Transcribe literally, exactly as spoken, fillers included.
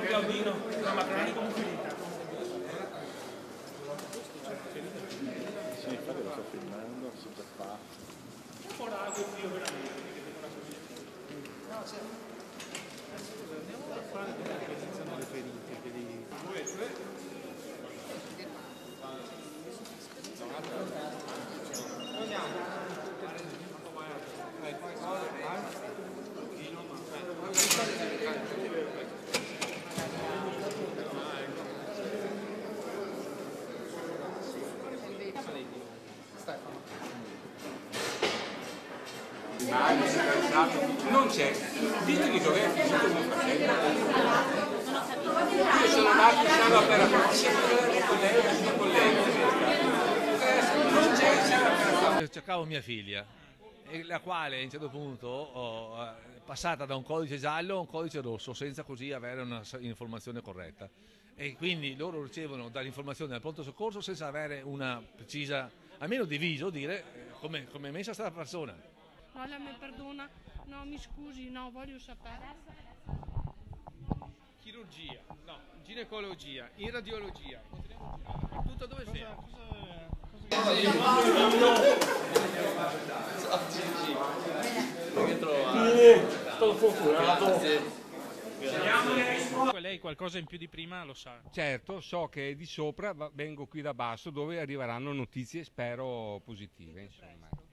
Claudino, la Macrani come finita? Sì, infatti lo sto filmando, si già fa. Un po' l'ago io veramente. No, c'è. Andiamo a fare come iniziano le ferite, che li... Non c'è, ditemi dov'è finito mio fratello. Io sono nato in sala per appartenere con lei, vicino con lei. Non c'è, cercavo mia figlia, e la quale a un certo punto ho eh, passata da un codice giallo a un codice rosso senza così avere una informazione corretta, e quindi loro ricevono dall'informazione del pronto soccorso senza avere una precisa, almeno di viso, dire eh, come è messa sta persona. No, lei mi perdona, no, mi scusi, no, voglio sapere. Chirurgia, no, ginecologia, in radiologia, tutto dove sei? Sto fortunato. Lei qualcosa in più di prima lo sa? Certo, so che di sopra vengo qui da basso dove arriveranno notizie, spero, positive, insomma.